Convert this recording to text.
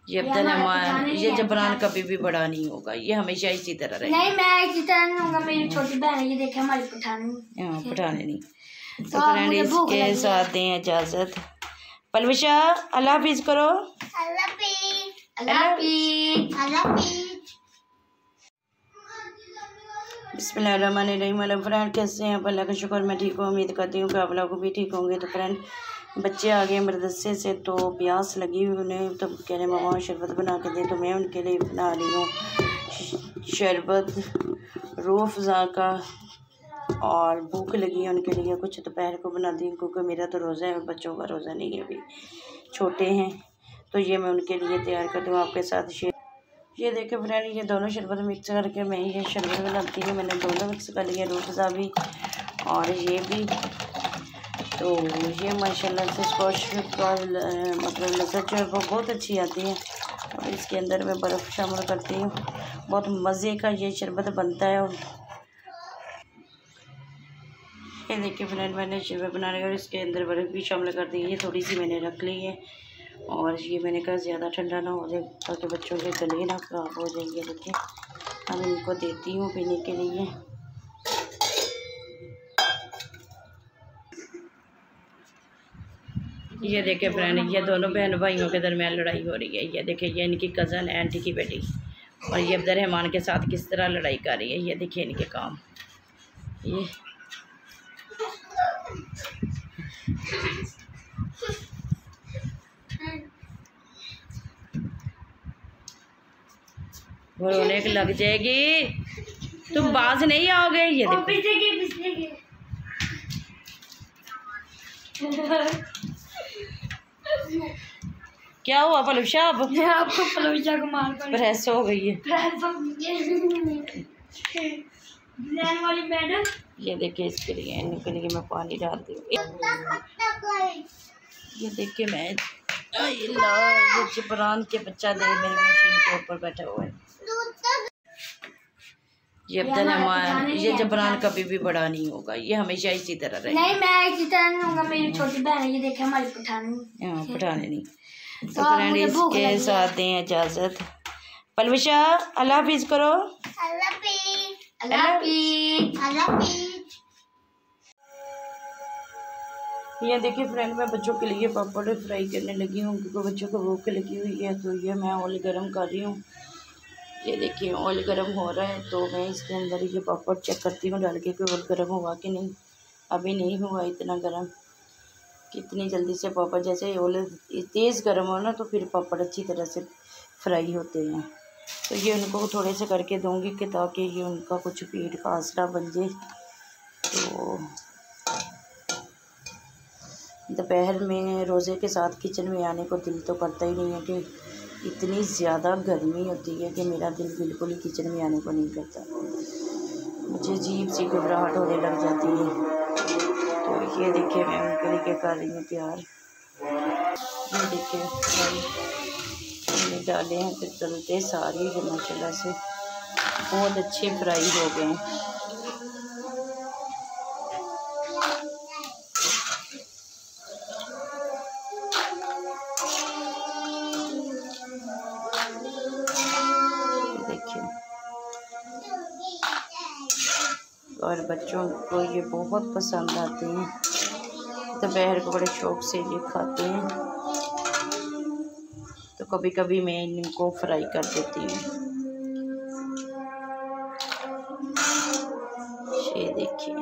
ये अब्दुल ये जबरान कभी भी बड़ा नहीं होगा, ये हमेशा इसी तरह रहेगा। नहीं मैं इसी तरह नहीं होगा, मेरी छोटी बहन है, ये देखे हमारी पठानी। पठाने नहीं। तो फ्रेंड इसके साथ दें इजाज़त। पलविशा अल्लाह हाफिज़ करो। अल्लाह हाफिज़। अल्लाह हाफिज़। अल्लाह हाफिज़। बिस्मिल्लाहिर्रहमानिर्रहीम। हेलो फ्रेंड, कैसे हैं आप? अल्लाह का शुक्र मैं ठीक हूँ। उम्मीद करती हूँ कि आप लोग भी ठीक होंगे। तो फ्रेंड बच्चे आ गए मदरसे से, तो प्यास लगी हुई उन्हें, तो कह रहे मामा शरबत बना के दे। तो मैं उनके लिए बना रही हूँ शरबत रूह अफ़ज़ा का, और भूख लगी है उनके लिए कुछ दोपहर को बना दी, क्योंकि मेरा तो रोज़ा है और बच्चों का रोज़ा नहीं है, अभी छोटे हैं। तो ये मैं उनके लिए तैयार कर दूँ आपके साथ शेयर। ये देखें फ्रेंड, ये दोनों शरबत मिक्स करके मैं ये शरबत बनाती हूँ। मैंने दोनों मिक्स कर लिया, रूह अफ़ज़ा भी और ये भी। तो ये माशाल्लाह से स्कॉश का मतलब लज़्ज़त जो है वो बहुत अच्छी आती है। और इसके अंदर मैं बर्फ़ शामिल करती हूँ, बहुत मज़े का ये शरबत बनता है। और ये देखिए फ्रेंड, मैंने शरबत बना रही है और इसके अंदर बर्फ़ भी शामिल कर दी है, थोड़ी सी मैंने रख ली है। और ये मैंने कहा ज़्यादा ठंडा ना हो जाए, ताकि बच्चों के गले ना ख़राब हो जाएंगे। देखिए अब इनको देती हूँ पीने के लिए। ये देखे फ्रेंड, ये दोनों बहन भाइयों के दरमियान लड़ाई हो रही है। ये देखिए, ये इनकी कज़न है, आंटी की बेटी, और ये अब्दुर्रहमान के साथ किस तरह लड़ाई कर रही है। ये देखिए इनके काम। ये वो रोने लग जाएगी, तुम बाज नहीं आओगे। ये देखो क्या हुआ पलविशा? अब आपको पलविशा को मार प्रेस हो गई है। वाली मैडम, ये देखिए इसके लिए, इनके लिए मैं पानी डालती हूँ। ये देखिए मैं ये जबरान के बच्चा दे मेरी मशीन के ऊपर बैठा हुआ है। ये अब्दुल ये जबरान कभी भी बड़ा नहीं होगा, ये हमेशा इसी तरह रहेगा। नहीं मैं इसी तरह नहीं होगा, मेरी छोटी बहन है, ये देखे हमारी पठानी। पठाने नहीं। तो फ्रेंड इसके साथ दें इजाज़त। पलविशा अल्लाह हाफिज़ करो। अल्लाह हाफिज़। अल्लाह हाफिज़। अल्लाह हाफिज़। ये देखिए फ्रेंड, मैं बच्चों के लिए पापड़ फ्राई करने लगी हूँ, क्योंकि बच्चों को भूख लगी हुई है। तो ये मैं ऑयल गरम कर रही हूँ। ये देखिए ऑयल गरम हो रहा है, तो मैं इसके अंदर ये पापड़ चेक करती हूँ डाल के कि ऑयल गरम हुआ कि नहीं। अभी नहीं हुआ इतना गरम, कितनी जल्दी से पापड़, जैसे ऑयल तेज़ गरम हो ना, तो फिर पापड़ अच्छी तरह से फ्राई होते हैं। तो ये उनको थोड़े से करके दूँगी कि ताकि ये उनका कुछ पेट का आसरा बन जाए। तो दोपहर में रोज़े के साथ किचन में आने को दिल तो करता ही नहीं है, कि इतनी ज़्यादा गर्मी होती है कि मेरा दिल बिल्कुल ही किचन में आने को नहीं करता। मुझे अजीब सी घबराहट होने लग जाती है। तो ये देखिए मैं उनके लिए कर रही हूँ तैयार। ये देखिए मैंने डाले हैं, फिर तलते सारी जो माशाल्लाह से बहुत अच्छे फ्राई हो गए हैं। और बच्चों को ये बहुत पसंद आते हैं, दोपहर को बड़े शौक़ से ये खाते हैं। तो कभी कभी मैं इनको फ्राई कर देती हूँ। ये देखिए